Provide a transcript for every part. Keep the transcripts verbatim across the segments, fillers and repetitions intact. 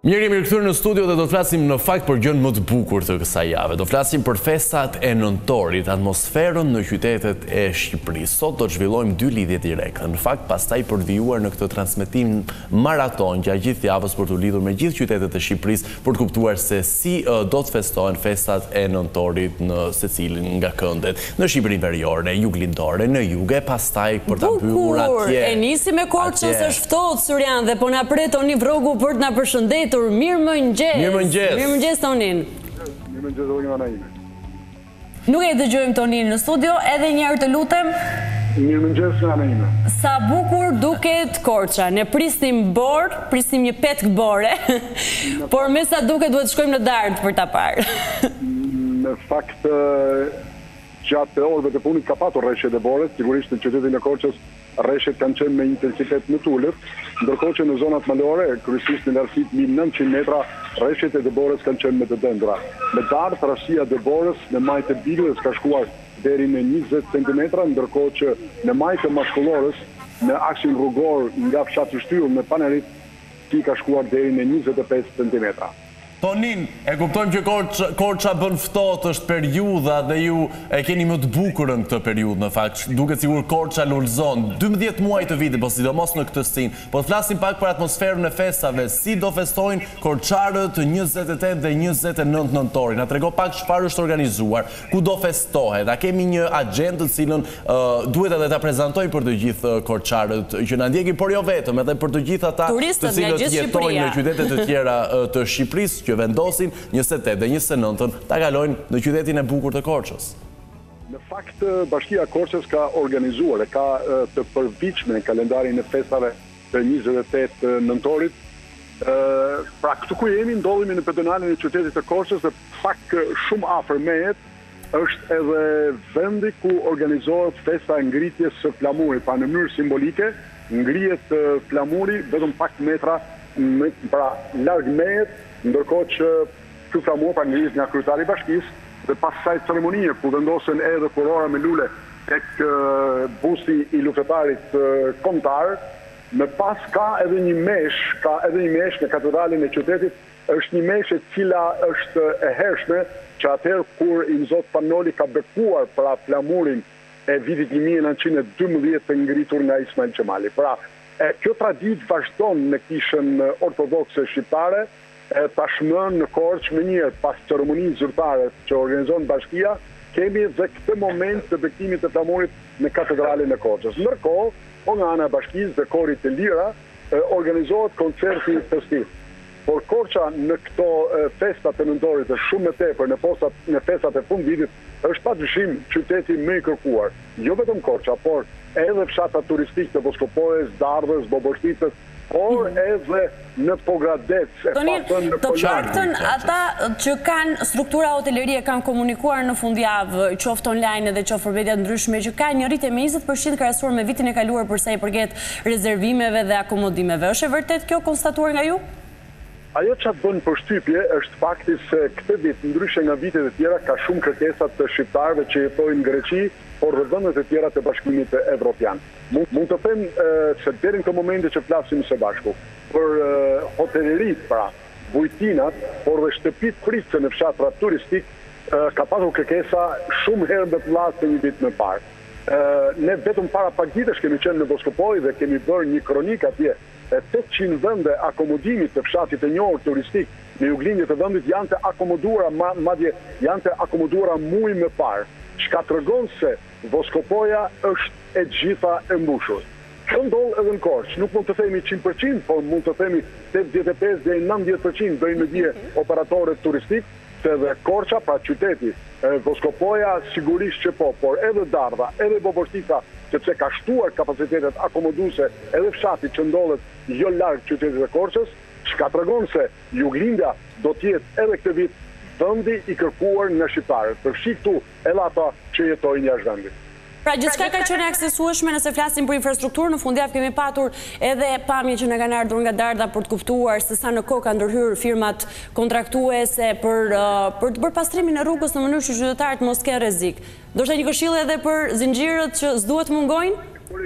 Mirë, jemi rikthyer në studio dhe do të flasim në fakt për gjën më të bukur të kësaj jave. Do flasim për festat e nëntorit, atmosferën në qytetet e Shqipërisë. Sot do të zhvillojmë dy lidhje direkte. Në fakt, pastaj përvijuar në këtë transmetim maraton gjatë gjithë javës për të lidhur me gjithë qytetet e Shqipërisë për të kuptuar se si uh, do të festohen festat e nëntorit në secilin nga këndet. Në Shqipërinë Veriore, Juglindore, në Jug, e pastaj për ta mbyllur atje. E nisi me Korçës, është ftohtë Surian dhe po na pret Toni Vrogu për të na përshëndetur. Mirë mëngjes. Mirë mëngjes. Mirë mëngjes Tonin. Mirë mëngjes Olga ime. Nuk e dëgjojmë Tonin në studio, edhe një herë të lutem. Mirë mëngjes nga ime. Sa bukur duket Korça. Ne prisnim bor, prisnim një petkë bore, por me sa duket duhet të shkojmë në Dardë për ta parë. Në fakt, gjatë orëve të punit ka patur rreshtet e borës, sigurisht në qytetin e Korçës rreshtet kanë qenë me intensitet më të ulët, ndërkohë që në zonat malore, kryesisht në lartësitë mille e nëntëqind metra, rreshtet e Dëborës kanë qenë me të dëndra. Me Dardë, rrashtia e Dëborës në majtë e Bilës ka shkuar deri në njëzet centimetra, ndërkohë që në majtë e Mashkullorës, në aksin rrugor nga fshati Shtyllë me Panerit, ti ka shkuar deri në njëzet e pesë centimetra. Tonin, e kuptojmë që Korça, Korça bën ftohtë, është periudha dhe ju e keni më të bukurën këtë periudhë në fakt. Duket sigur Korça lulëzon dymbëdhjetë muaj të vitit, po sidomos në këtë stin. Po të flasim pak për atmosferën e festave, si do festojnë korçarët njëzet e tetë dhe njëzet e nëntë nëntori. Na trego pak çfarë është organizuar, ku do festohet. A kemi një agjendë të cilën uh, duhet edhe ta prezantojmë për të gjithë korçarët që na ndjekin, por jo vetëm, edhe për të gjithë ata të cilët jetojnë në qytete të tjera uh, të Shqipërisë, që vendosin njëzet e tetë dhe njëzet e nëntën ta kalojnë në qytetin e bukur të Korçës. Në fakt, Bashkia e Korçës ka organizuar e ka të përvitshme në kalendarin e festave të njëzet e tetë nëntorit. Pra, këtu ku jemi, ndodhemi në pedonalen e qytetit të Korçës dhe pak shumë afër mehet është edhe vendi ku organizohet festa e ngritjes së flamurit, pa në mënyrë simbolike, ngrihet flamuri vetëm pak metra pra larg mehet, ndërkohë që ky flamur pra ngrihet nga kryetari i bashkisë dhe pas kësaj ceremonie ku vendosen edhe kurora me lule tek busti i luftëtarit kombëtar, më pas ka edhe një mesh, ka edhe një mesh në katedralin e qytetit, është një mesh e cila është e hershme që atëherë kur i Zot Panoli ka bekuar pra flamurin e vitit një mijë e nëntëqind e dymbëdhjetë të ngritur nga Ismail Qemali. Pra, e, kjo traditë vazhdon në kishën ortodokse shqiptare. E, tashmë në Korçë më njëherë pas ceremoninë zyrtare që organizon bashkia, kemi dhe këtë moment të bekimit të flamurit në katedralin e Korçës. Ndërkohë, po nga ana e bashkisë dhe korit të lira, e, organizohet koncerti festiv. Por Korça në këto e, festa të nëntorit është shumë më tepër në, postat, në festat e fundvitit, është padyshim qyteti më i kërkuar. Jo vetëm Korça, por edhe fshatat turistik të Voskopojës, Dardhës, Boboshticës, por edhe në Pogradec. Tonin, të paktën ata që kanë struktura hotelerie kanë komunikuar në fundjavë, qoftë online dhe qoftë për media ndryshme, që ka një rritje me njëzet përqind krahasuar me vitin e kaluar për sa i përket rezervimeve dhe akomodimeve. Është e vërtet kjo konstatuar nga ju? Ajo që atë bënë përshtypje është fakti se këtë vit, ndryshe nga vitet e tjera, ka shumë kërkesat të shqiptarëve që jetojnë në Greqi, por dhe vendet e tjera të Bashkimit Evropian. Mund, mund të them e, se deri në këtë momente që flasim së bashku, për e, hotelerit, pra, bujtinat, por dhe shtëpit pritse në fshatrat turistik, e, ka pasur kërkesa shumë herë më të mëdha se një vit më parë. E, ne vetëm para pak ditësh kemi qenë në Voskopoj dhe kemi bërë një kronik atje. tetëqind vende akomodimit të fshatit e njohur turistik në juglindje të vendit janë të akomoduara, madje janë të akomoduara muaj më parë, çka tregon se Voskopoja është e gjitha e mbushur. Kjo ndodh edhe në Korçë, nuk mund të themi njëqind përqind, por mund të themi tetëdhjetë e pesë deri në nëntëdhjetë përqind bëjnë me dije operatorët turistik, se edhe Korça, pra qyteti, Voskopoja sigurisht që po, por edhe Dardha, edhe Boboshtica, sepse ka shtuar kapacitetet akomoduese edhe fshati që ndodhet jo larg qytetit të Korçës, çka tregon se Juglindja do të jetë edhe këtë vit vendi i kërkuar nga shqiptarët, përfshi këtu edhe ata që jetojnë jashtë vendit. Pra gjithçka ka qenë aksesueshme nëse flasim për infrastrukturë, në fundjavë kemi patur edhe pamje që na kanë ardhur nga Darda për të kuptuar se sa në kohë kanë ndërhyrë firmat kontraktuese për uh, për të bërë pastrimin e rrugës në mënyrë që qytetarët mos kenë rrezik. Do të një këshill edhe për zinxhirët që s'duhet mungojnë?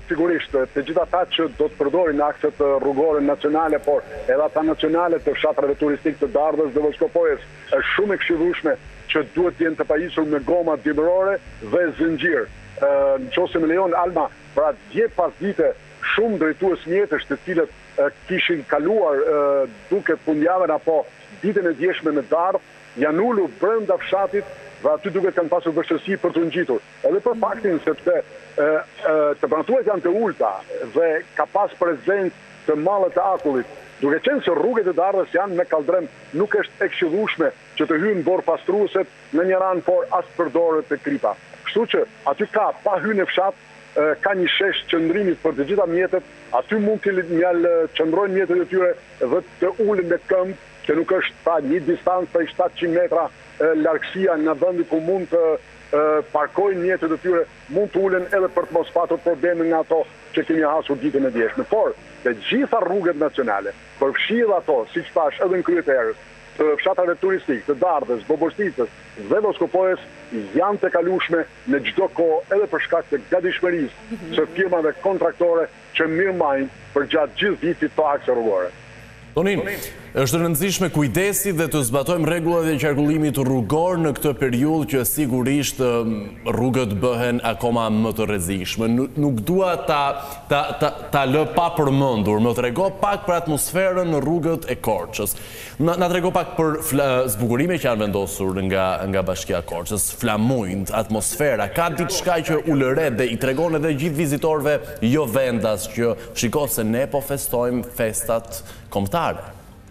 sigurisht, të gjitha ata që do të përdorin akset rrugore nacionale, por edhe ata nacionale të fshatrave turistik të Dardhës dhe Voskopojës, është shumë e këshillueshme që duhet të jenë të pajisur me goma dimërore dhe zinxhir. Nëse më lejon Alma, pra dje pas dite shumë drejtues mjetësh të cilët kishin kaluar duke fundjavën apo ditën e djeshme në Dardhë, janë ulur brenda fshatit dhe aty duke kanë pasur vështirësi për të ngjitur. Edhe për faktin sepse temperaturat janë të ulta dhe ka pas prezencë të madhe të akullit. Duke qenë se rrugët e Dardhës janë me kaldrem, nuk është e këshillueshme që të hyjnë borë pastrueset në një ran, por as përdoret të kripa. Kështu që aty ka pa hyrë në fshat, ka një shesh qëndrimit për të gjitha mjetet, aty mund të mjallë qëndrojnë mjetet e tyre dhe të ullin me këmbë, që nuk është ta një distancë për shtatëqind metra largësia në vendi ku mund të parkojnë mjetet e tyre, mund të ullen edhe për të mos patur probleme nga ato që kemi hasur ditën e djeshme. Por, të gjitha rrugët nacionale, përfshirë ato, si që tash edhe në kryeterës, të fshatrave turistik, të Dardhës, Bobosticës dhe Voskopojës, janë të kalueshme në çdo kohë edhe për shkak të gatishmërisë së firmave kontraktore që mirëmbajnë përgjatë gjithë vitit të akse rrugore. Tonin, është rëndësishme kujdesi dhe të zbatojmë rregullat e qarkullimit rrugor në këtë periudhë që sigurisht rrugët bëhen akoma më të rrezikshme. Nuk dua ta ta ta, ta lë pa përmendur, më trego pak për atmosferën në rrugët e Korçës. Na, na trego pak për zbukurimet që janë vendosur nga nga Bashkia e Korçës, flamujnë, atmosfera, ka diçka që ulëret dhe i tregon edhe gjithë vizitorëve jo vendas që shiko se ne po festojmë festat kombëtare.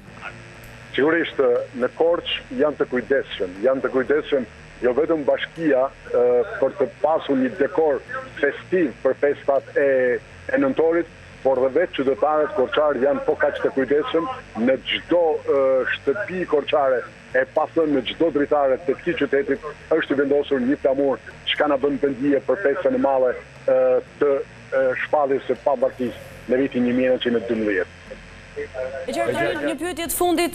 Sigurisht, në Korçë janë të kujdesshëm, janë të kujdesshëm jo vetëm bashkia për të pasur një dekor festiv për festat e, e nëntorit, por dhe vetë qytetarët korçarë janë po kaq të kujdesshëm në çdo shtëpi korçare e pasën në çdo dritare të këtij qytetit është i vendosur një flamur që ka na bën pendije për festën e madhe të shpalljes së pavarësisë në vitin një mijë e nëntëqind e dymbëdhjetë. E qartë, një pyetje të fundit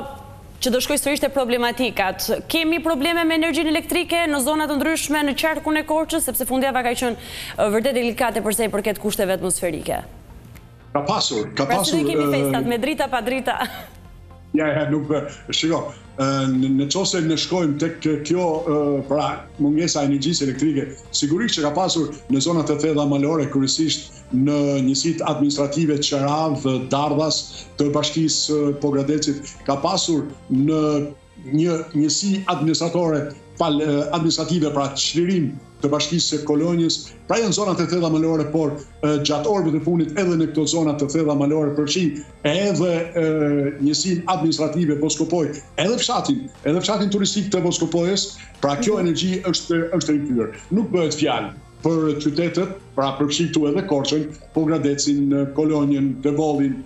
që do shkoj sërish te problematikat. Kemi probleme me energjinë elektrike në zona të ndryshme në qarkun e Korçës, sepse fundjava ka qenë vërtet delikate përsa i përket kushteve atmosferike. Ka pasur, ka pasur. Pra si do kemi festat me drita pa drita? Ja, ja, nuk, shiko, në qose në shkojmë tek kjo pra mungesa energjisë elektrike, sigurisht që ka pasur në zonat të thella malore, kryesisht në njësitë administrative Qerav, Dardhas, të Bashkisë Pogradecit, ka pasur në një njësi administratore administrative, pra çlirim të Bashkisë së Kolonjës, pra janë zonat e thella malore, por gjatë orëve të funit edhe në këto zonat të thella malore përfshin edhe njësinë administrative Voskopoj, edhe fshatin, edhe fshatin turistik të Voskopojës, pra kjo energji është është rikthyer. Nuk bëhet fjalë për qytetet, pra përfshi këtu edhe Korçën, Pogradecin, Kolonjën, Devollin,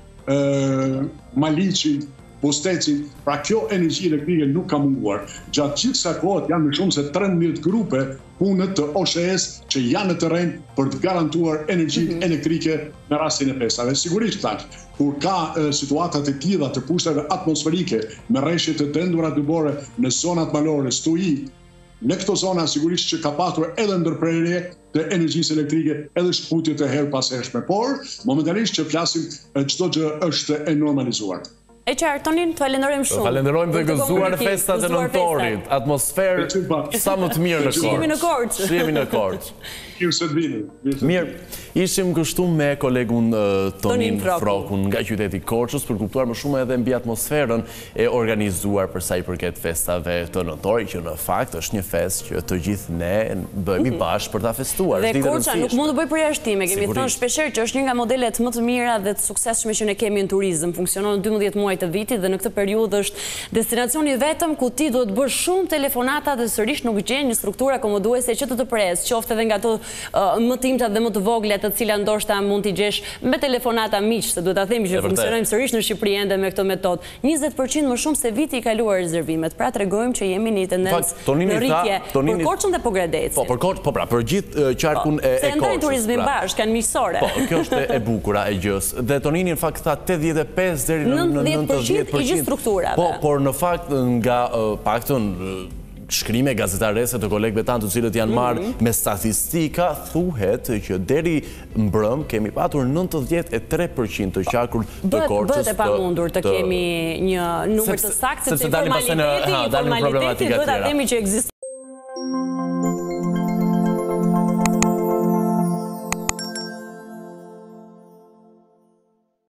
Maliqin, Postecin, pra kjo energji elektrike nuk ka munguar. Gjatë gjithë kësaj kohë janë më shumë se tridhjetë grupe punët të O S H E-s që janë në terren për të garantuar energji elektrike në rastin e festave. Sigurisht tash, kur ka e, situata të tilla të pushteve atmosferike me rreshje të dendura dybore në zonat malore, stuhi, në këto zona sigurisht që ka pasur edhe ndërprerje të energjisë elektrike, edhe shkputje të herë pas hershme, por momentarisht që flasim çdo gjë është e normalizuar. E qartë, Tonin, të falenderojmë shumë. Falenderojmë dhe gëzuar festat e nëntorit, atmosferë sa më të mirë në Korçë. Shihemi në Korçë. Shihemi në Korçë. Mirë se të vini. Mirë, ishim kështu me kolegun Tonin Frokun nga qyteti Korçës për kuptuar më shumë edhe mbi atmosferën e organizuar për sa i përket festave të nëntorit, që në fakt është një fest që të gjithë ne bëhemi bashkë për ta festuar. Dhe Korça nuk mund të bëj përjashtime, kemi thënë shpeshherë që është një nga modelet më të mira dhe të suksesshme që ne kemi në turizëm. Funksionon në dymbëdhjetë muaj të vitit dhe në këtë periudhë është destinacioni vetëm ku ti duhet bësh shumë telefonata dhe sërish nuk gjen një strukturë akomoduese që të të presë, qoftë edhe nga ato më të imta dhe më të vogla, të cilat ndoshta mund t'i gjesh me telefonata miq, se duhet ta themi që funksionojmë sërish në Shqipëri ende me këtë metodë. njëzet përqind më shumë se viti i kaluar rezervimet. Pra tregojmë që jemi në tendencë në rritje për Korçën dhe Pogradecin. Po, për Korçë, po pra, për gjithë qarkun e Korçës. Se ndajnë turizmin bashkë, kanë miqësore. Po, kjo është e bukura e gjës. Dhe Tonini në fakt tha tetëdhjetë e pesë deri në nëntëdhjetë përqind i gjithë strukturave. Po, por në fakt nga paktën shkrime gazetarese të kolegëve tanë të cilët janë marrë me statistika, thuhet që deri mbrëm kemi patur nëntëdhjetë e tre përqind të qakur të Korçës. Bëhet e pamundur të kemi një numër të saktë, sepse formaliteti, formaliteti duhet ta themi që ekziston